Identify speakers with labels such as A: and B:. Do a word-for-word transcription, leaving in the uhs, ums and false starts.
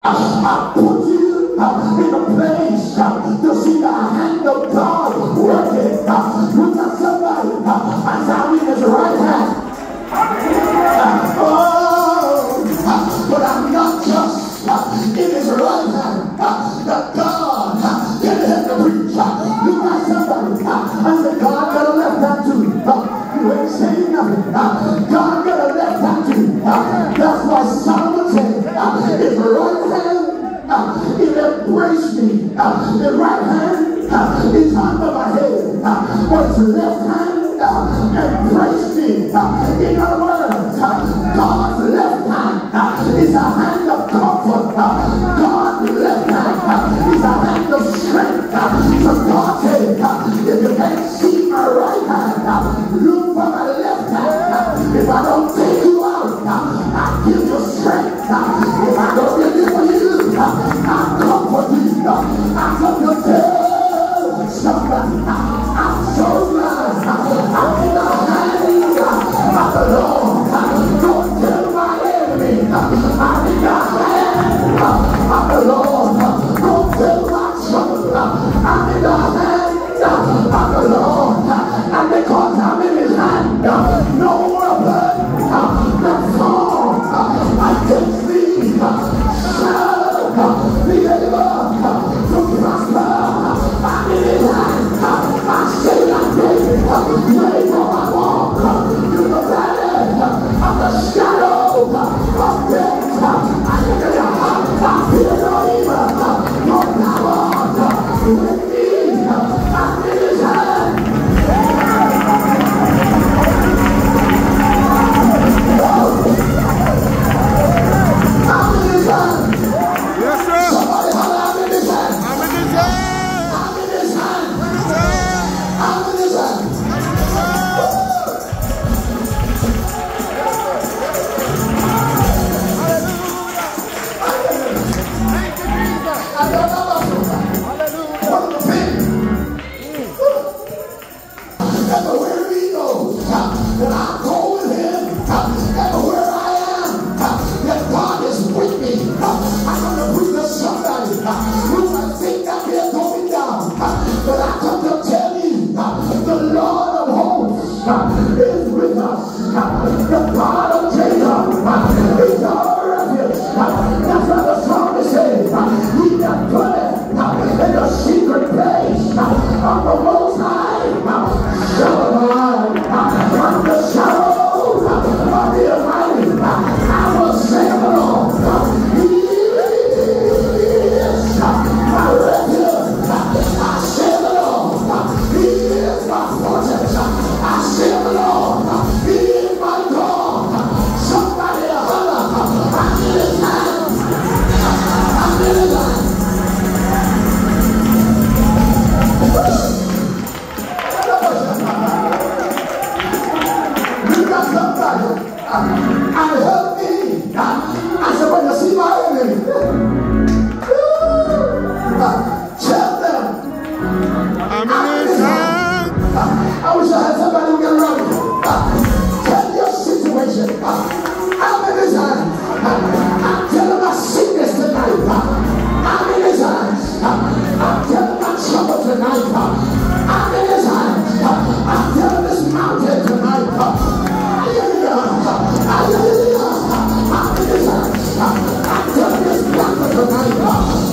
A: I put you uh, in a place uh, to see the hand of God working. Uh, look at somebody uh, and down in his right hand. Uh, oh, uh, but I'm not just uh, in his right hand. Uh, that God uh, can help to preach. Uh, look at somebody uh, and say, God got a left hand too. Uh, you ain't saying nothing. Uh, God got a left hand too. Uh, that's why Solomon said, uh, his right hand Uh, it embraced me. Uh, the right hand uh, is under my head, uh, but his left hand uh, embraced me. Uh, in other words, uh, God's left hand uh, is a hand of comfort. Uh, God's left hand uh, is a hand of strength. Uh, so God said, uh, if you can't see my right hand, uh, look for my left hand. Uh, if I don't take you out, uh, I give you strength. Uh, if I don't deliver you, I comfort you. I come to tell somebody I'm so glad I'm in the hand of the Lord. Don't tell my enemy I'm in the hand of the Lord. Don't tell my trouble I'm in the hand of the Lord. And because I'm in his hand, no weapon that formed against me shall the enemy to prosper. I'm in his hand. I say like David, ready for my walk through the valley of the shadow of death. I look at your heart, I feel no evil, no power with me. I'm in his hand. I'm in his hand.
B: Yes, sir.
A: Somebody holler, I'm in his hand.
B: I'm in his hand.
A: I'm in his hand.
B: I'm in his hand.
A: I'm in his hand.
B: Thank you, Jesus.
A: I don't know about you.
B: Hallelujah.
A: One of the things. Everywhere he goes, that I go with him. Everywhere I am, that God is with me. I'm going to bring to somebody who might think that they're going down. But I come to tell you, the Lord of hosts is with us. The God of Jacob is our refuge. That's what the psalmist says. He that dwelleth in the secret place of the Most High shall abide from the shadow of the Almighty. I will say the Lord. He is my refuge. I say the Lord. He is my fortress. I say the Lord. He is my God. Somebody holler. I'm in his hand. I'm in his hand. You got somebody and help me. I said, when you see my enemy, tell them
B: I'm in his hand.
A: I wish I had somebody who can run me. Tell your situation. I'm in his hands. I'm telling my sickness tonight. I'm in his hands. I'm telling my trouble tonight. I'm in his hands. I'm telling this mountain tonight. Hallelujah. Hallelujah. I'm in his hands. I'm telling this doctor tonight.